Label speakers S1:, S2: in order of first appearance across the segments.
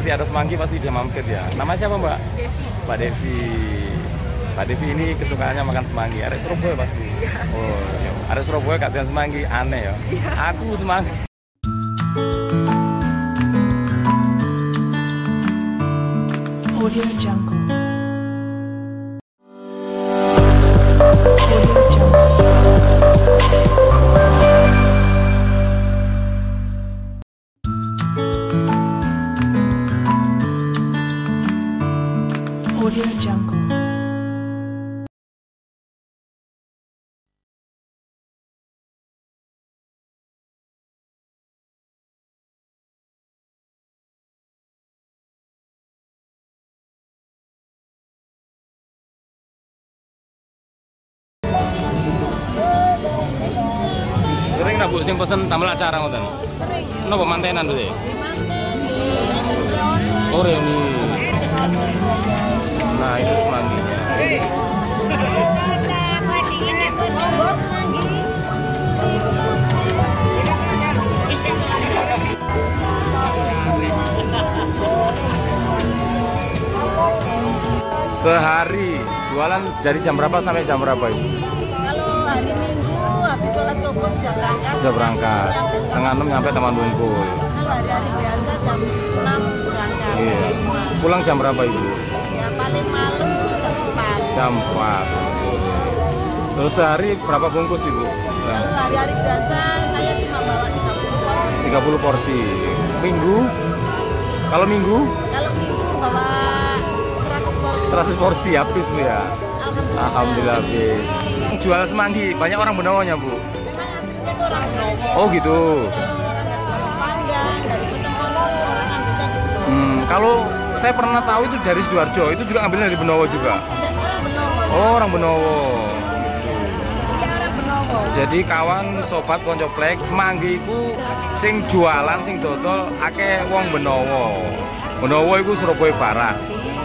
S1: Nanti ada semanggi pasti dia mampir ya. Nama siapa Mbak? Mbak Devi. Mbak Devi ini kesukaannya makan semanggi. Arek Surabaya pasti. Oh, ya. Arek Surabaya gak doyan semanggi, aneh ya. Aku semanggi.
S2: Audio Jungle. Audio Jungle.
S1: Sering nak Bu sing pesen tamu acara ngoten.
S3: Sering.
S1: Napa mantenan Bu?
S3: Di manten,
S1: Oh ini. Nah itu semangginya. Sehari jualan dari jam berapa sampai jam berapa Ibu?
S3: Kalau hari Minggu habis sholat subuh sudah berangkat.
S1: Sudah berangkat. Setengah 6 nyampe Taman Bungkul.
S3: Kalau hari-hari biasa jam 6 berangkat.
S1: Iya. Pulang jam berapa Ibu?
S3: Ya paling malam jam 4.
S1: Jam 4. Terus sehari berapa bungkus Ibu?
S3: Kalau hari-hari biasa saya cuma bawa 30 porsi.
S1: 30 porsi. Minggu? Kalau minggu?
S3: Kalau minggu bawa 100 porsi.
S1: 100 porsi habis Bu ya? Alhamdulillah habis. Jual semanggi, banyak orang Benowonya Bu?
S3: Memang aslinya itu orang Benowo.
S1: Oh gitu?
S3: Kalau orang dari Pulau Panggang, dari Kutemon itu orang ambilnya di Benowo.
S1: Kalau saya pernah tahu itu dari Sidoarjo, itu juga ambilnya dari Benowo juga?
S3: Dan orang Benowo.
S1: Oh orang Benowo.
S3: Iya orang Benowo.
S1: Jadi kawan sobat koncoplek semanggi iku sing jualan sing dodol akeh wong Benowo. Benowo iku Surabaya Barat.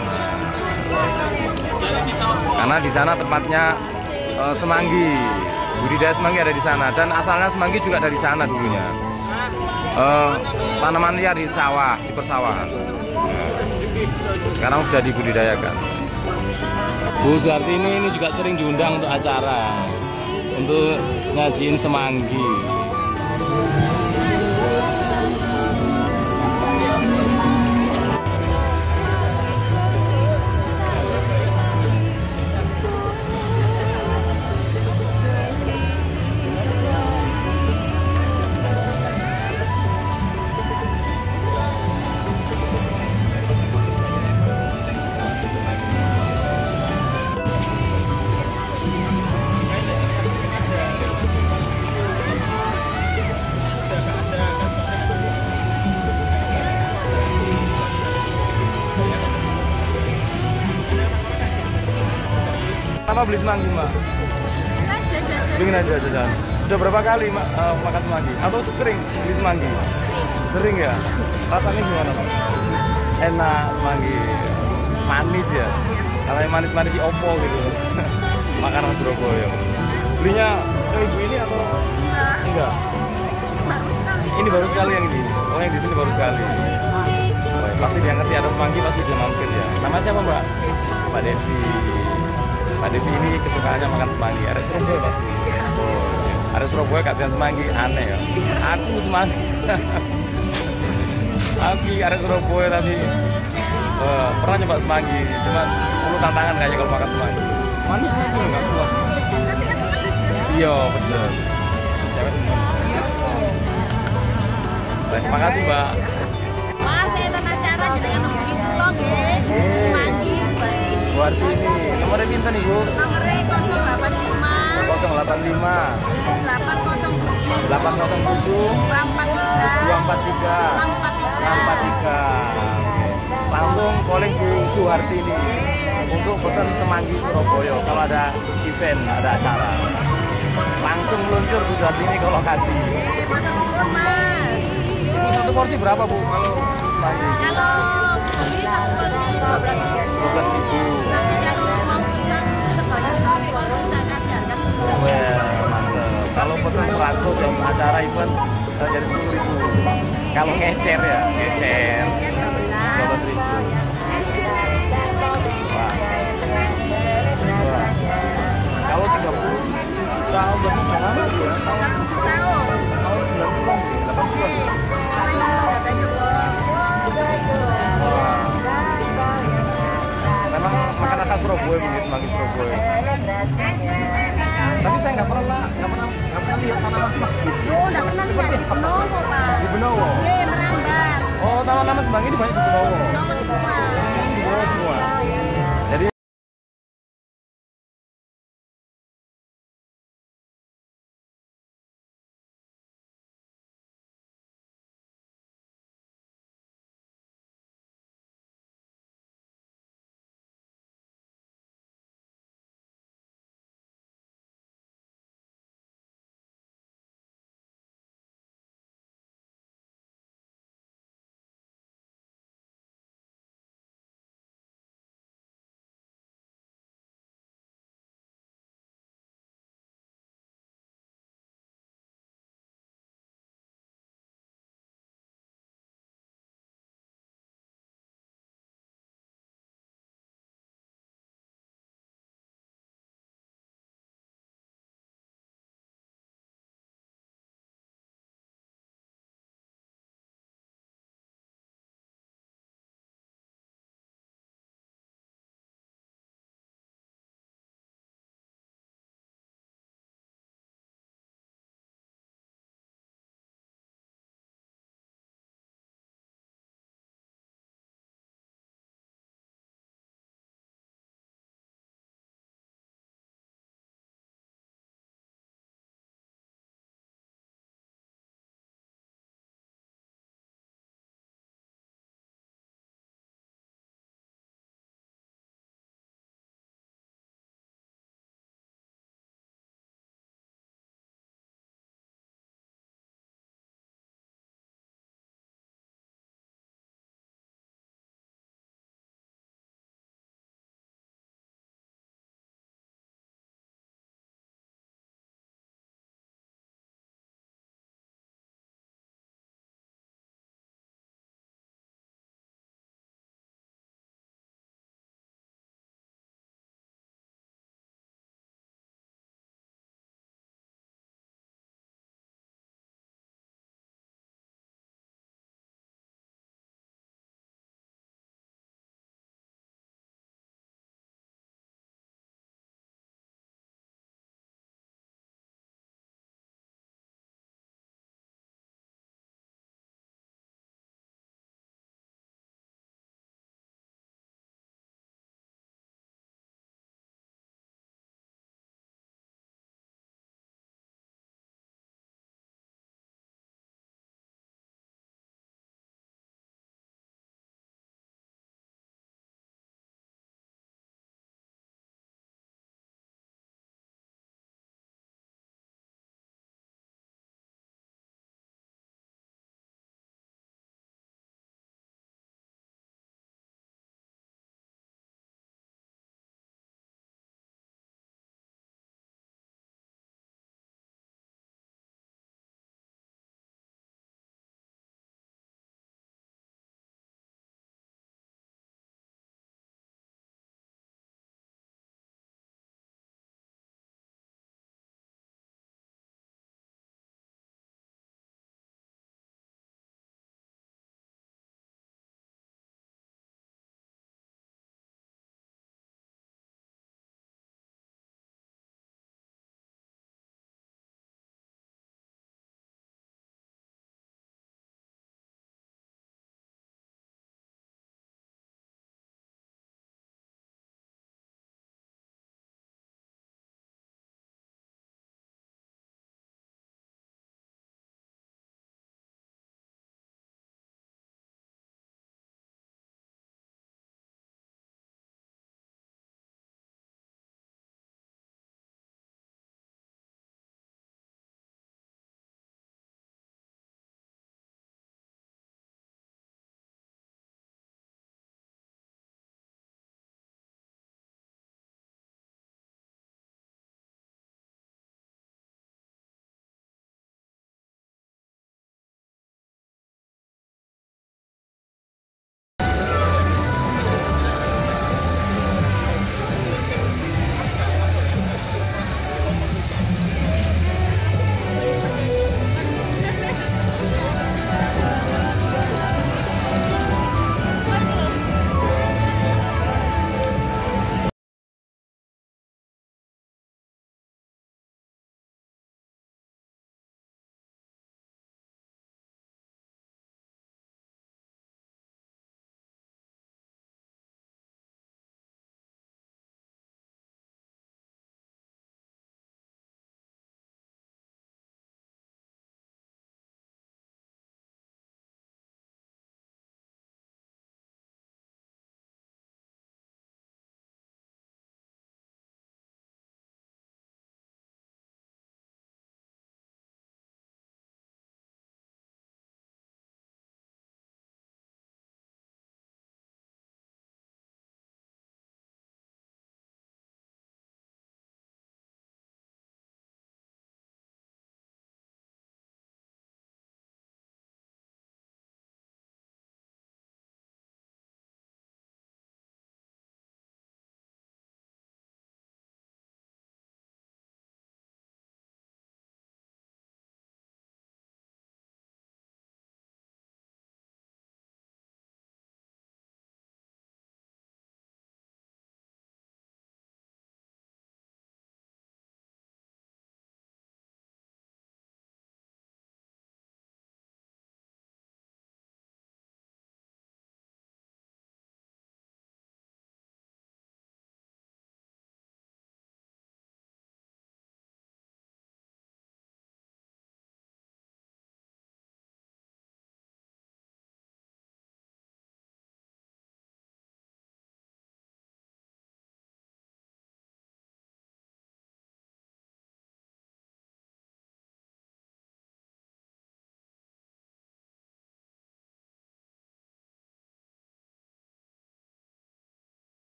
S1: Karena di sana tempatnya semanggi, budidaya semanggi ada di sana dan asalnya semanggi juga dari sana dulunya. Tanaman liar di sawah, di persawahan. Sekarang sudah dibudidayakan. Bu Suharti ini juga sering diundang untuk acara, untuk ngajiin semanggi. Apa beli semanggi Mbak? Beliin aja jajan. Sudah berapa kali makan semanggi? Atau sering beli semanggi? Sering ya? Rasanya gimana Mbak? Enak semanggi, manis ya? Kalau yang manis-manis si opo gitu. Makanan Surabaya. Belinya ke ibu ini atau enggak? Ini baru sekali yang ini. Oh yang di sini baru sekali. Oh, pasti dia ngerti ada semanggi pasti dia mampir ya. Nama siapa Mbak? Mbak Devi. Mbak Devi ini kesukaannya makan semanggi. Arek Surabaya pasti. Oh, ya. Arek Surabaya gak doyan semanggi, aneh ya. Aku semanggi. Aku arek Surabaya tapi pernah nyoba semanggi, cuma perlu tantangan kayaknya kalau makan semanggi. Manis itu nggak kuat. Iya betul. Cewek semua. Baik, terima kasih Mbak.
S3: Mas, saya acara jenengan hubungi kula nggih. Semanggi
S1: Buarti ini. Nomornya pinten Ibu?
S3: Nomornya 085
S1: 085
S3: 807
S1: 807
S3: 243
S1: 643. Langsung calling Bu Suharti ini untuk pesan semanggi Surabaya kalau ada event, ada acara. Langsung meluncur Bu Suharti ini ke lokasi.
S3: Motor suwun Mas.
S1: Ibu satu porsi berapa Bu kalau semanggi?
S3: Kalau beli satu porsi 12.000.
S1: 12.000.
S3: Tapi kalau mau pesan sebanyak 100 porsi saya kasih harga 10.000.
S1: Wah, mantap. Kalau pesan 100 yang acara event jadi 10.000. Kalau ngecer ya, ngecer. 12.000. Surabaya, bumi semanggi Surabaya. Tapi saya nggak pernah lihat tanaman semanggi.
S3: Oh, nggak pernah lihat di Benowo, Pak.
S1: Di Benowo.
S3: Iya, merambat.
S1: Oh, tanaman semanggi ini banyak di Benowo.
S3: Benowo semua.
S1: Di Benowo semua. Jadi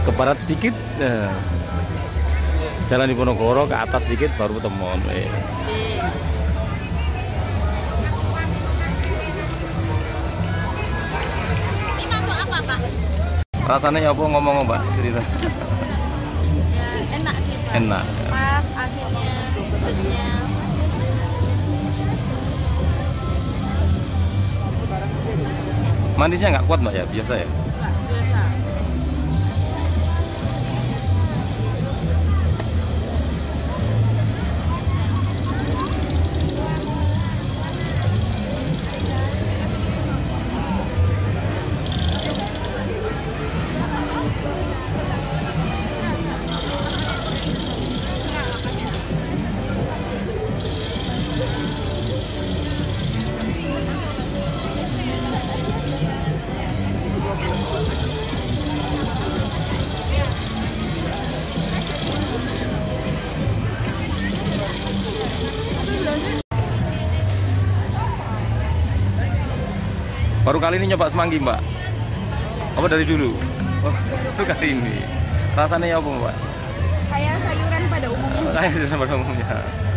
S1: ke barat sedikit, jalan Diponegoro ke atas sedikit baru Temon.
S3: Ini masuk apa, Pak?
S1: Rasanya ya apa ngomong Mbak cerita?
S3: Ya, enak sih, Pak.
S1: Enak.
S3: Pas asinnya, pedesnya.
S1: Manisnya nggak kuat Mbak ya, biasa ya?
S3: Enggak, biasa.
S1: Baru kali ini nyoba semanggi Mbak? Apa dari dulu? Oh, baru kali ini. Rasanya ya apa Mbak?
S3: Kayak sayuran pada umumnya.
S1: Kayak sayuran pada umumnya.